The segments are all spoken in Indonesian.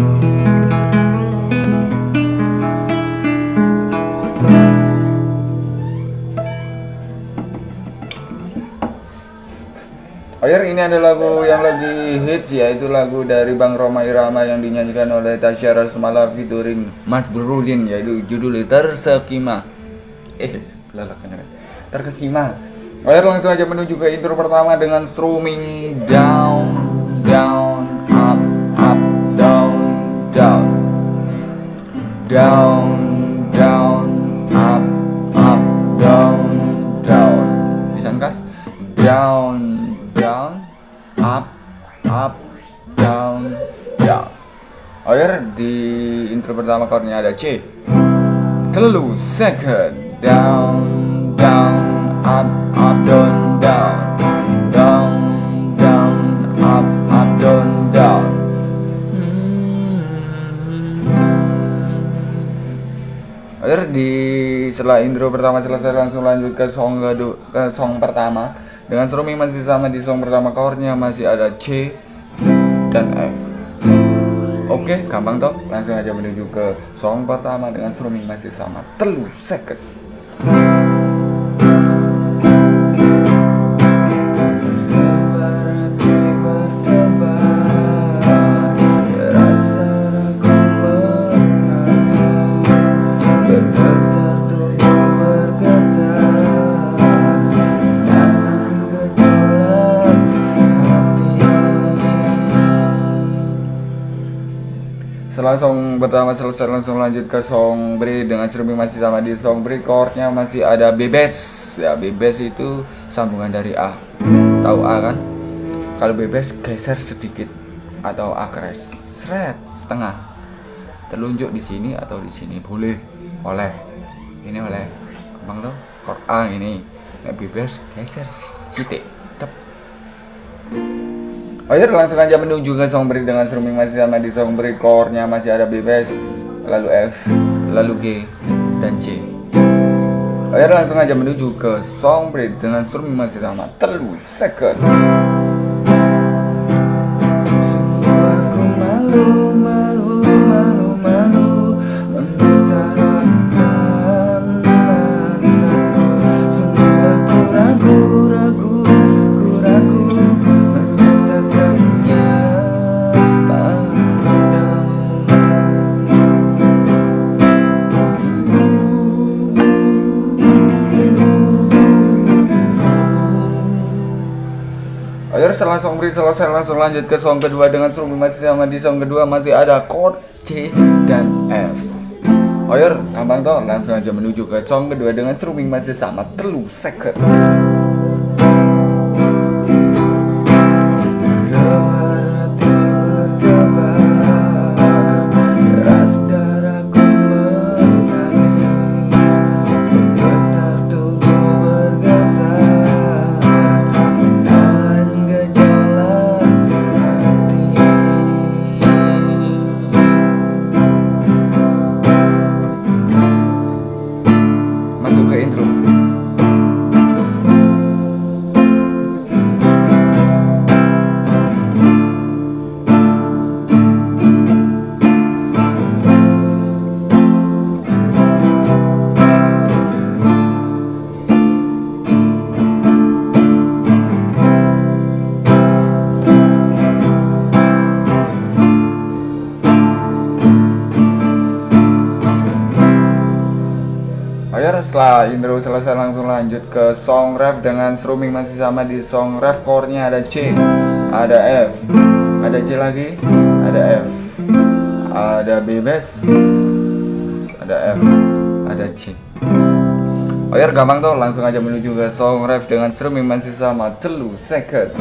Oh ya, ini ada lagu yang lagi hits, yaitu lagu dari Bang Rhoma Irama yang dinyanyikan oleh Tasya Rasmala featuring Mas Brudin, yaitu judulnya Terkesima. Terkesima. Oh ya, langsung aja menuju ke intro pertama dengan strumming down, down, up, up, down, down, down, down, up, up, down, down. Bisa kas? Down, down, up, up, down, down. Oh ya, di intro pertama chordnya ada C. Telu second, down, down, up, up, down, down, down, down, up, up, down, down. Oh ya, setelah intro pertama selesai, langsung lanjut ke song pertama. Dengan strumming masih sama di song pertama, chordnya masih ada C dan F. Oke, gampang toh. Langsung aja menuju ke song pertama dengan strumming masih sama. Telu second. Setelah song pertama selesai, langsung lanjut ke song bridge dengan strumming masih sama di song bridge, chordnya masih ada B bass. Ya, B bass itu sambungan dari A. Tahu A kan? Kalau B bass geser sedikit atau A crash, shred setengah. Telunjuk di sini atau di sini boleh, oleh. Ini oleh. Gampang tuh. Chord A ini. Nah, B bass geser sitik. Oh ya, langsung aja menuju ke song bridge dengan strumming masih sama di song bridge, chordnya masih ada B bass, lalu F, lalu G, dan C. Oh ya, langsung aja menuju ke song bridge dengan strumming masih sama. Telu second. Sungguh aku malu, malu, malu, malu mengutarakan masaku. Sungguh aku ragu, ragu, ragu setelah song bridge selesai, langsung lanjut ke song kedua dengan strumming masih sama di song kedua masih ada chord C dan F. Oh ya, gampang toh. Langsung aja menuju ke song kedua dengan strumming masih sama. Telu second. Setelah intro selesai, langsung lanjut ke song ref dengan strumming masih sama di song ref, chordnya ada C, ada F, ada C lagi, ada F, ada B bass, ada F, ada C. Oh ya, gampang tuh. Langsung aja menuju ke song ref dengan strumming masih sama. Telu second.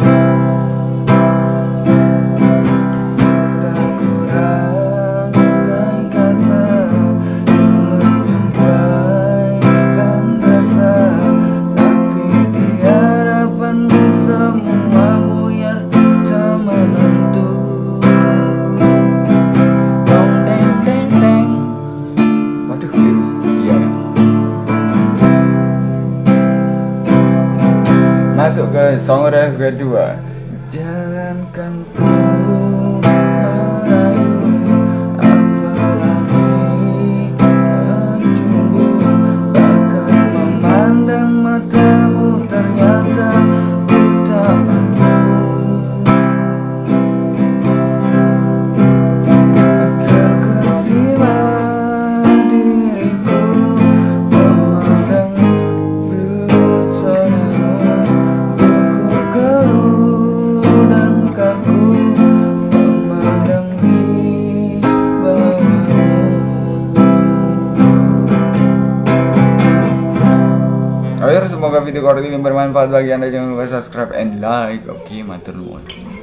Masuk ke song ref kedua. Jalankan ku merayu video ini bermanfaat bagi Anda, jangan lupa subscribe and like. Oke, matur nuwun.